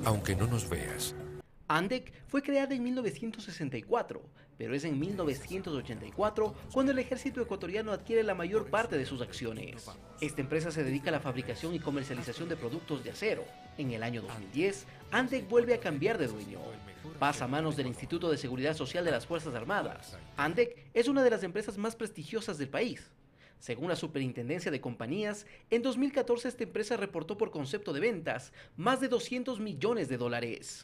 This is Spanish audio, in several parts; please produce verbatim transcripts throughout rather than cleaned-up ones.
aunque no nos veas. Andec fue creada en mil novecientos sesenta y cuatro, pero es en mil novecientos ochenta y cuatro cuando el ejército ecuatoriano adquiere la mayor parte de sus acciones. Esta empresa se dedica a la fabricación y comercialización de productos de acero. En el año dos mil diez, Andec vuelve a cambiar de dueño. Pasa a manos del Instituto de Seguridad Social de las Fuerzas Armadas. Andec es una de las empresas más prestigiosas del país. Según la Superintendencia de Compañías, en dos mil catorce esta empresa reportó por concepto de ventas más de doscientos millones de dólares.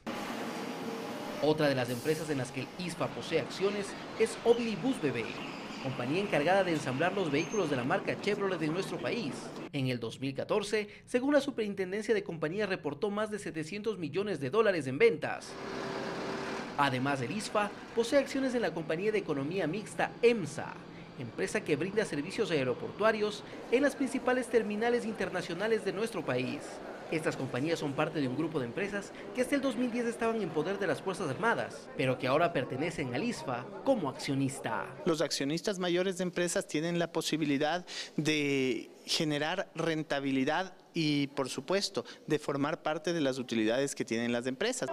Otra de las empresas en las que el I S F A posee acciones es Oblibus B B, compañía encargada de ensamblar los vehículos de la marca Chevrolet en nuestro país. En el dos mil catorce, según la Superintendencia de Compañías, reportó más de setecientos millones de dólares en ventas. Además, el I S F A posee acciones en la compañía de economía mixta EMSA, empresa que brinda servicios aeroportuarios en las principales terminales internacionales de nuestro país. Estas compañías son parte de un grupo de empresas que hasta el dos mil diez estaban en poder de las Fuerzas Armadas, pero que ahora pertenecen al I S F A como accionista. Los accionistas mayores de empresas tienen la posibilidad de generar rentabilidad y, por supuesto, de formar parte de las utilidades que tienen las empresas.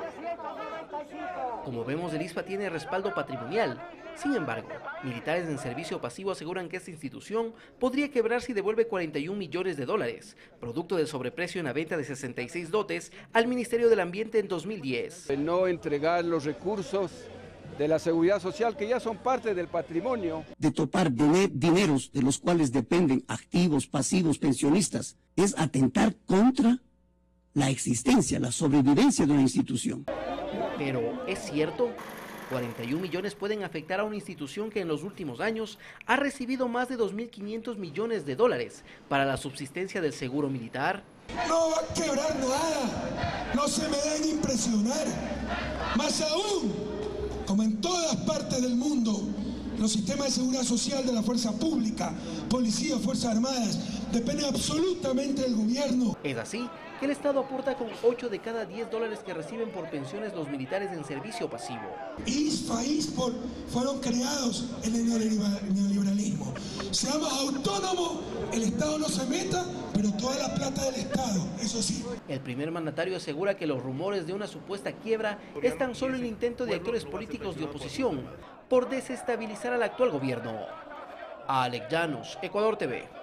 Como vemos, el I S F A tiene respaldo patrimonial. Sin embargo, militares en servicio pasivo aseguran que esta institución podría quebrar si devuelve cuarenta y un millones de dólares, producto del sobreprecio en la venta de sesenta y seis dotes al Ministerio del Ambiente en dos mil diez. El no entregar los recursos de la seguridad social que ya son parte del patrimonio. De topar dineros de los cuales dependen activos, pasivos, pensionistas, es atentar contra la existencia, la sobrevivencia de una institución. Pero, ¿es cierto? cuarenta y un millones pueden afectar a una institución que en los últimos años ha recibido más de dos mil quinientos millones de dólares para la subsistencia del seguro militar. No va a quebrar nada, no se me den impresionar. Más aún, como en todas partes del mundo, los sistemas de seguridad social de la fuerza pública, policía, fuerzas armadas, dependen absolutamente del gobierno. Es así que el Estado aporta con ocho de cada diez dólares que reciben por pensiones los militares en servicio pasivo. I S F A, I S P O R fueron creados en el neoliberalismo. Seamos autónomos, el Estado no se meta, pero toda la plata del Estado, eso sí. El primer mandatario asegura que los rumores de una supuesta quiebra es tan solo el intento de actores políticos de oposición por desestabilizar al actual gobierno. Alex Llanos, Ecuador T V.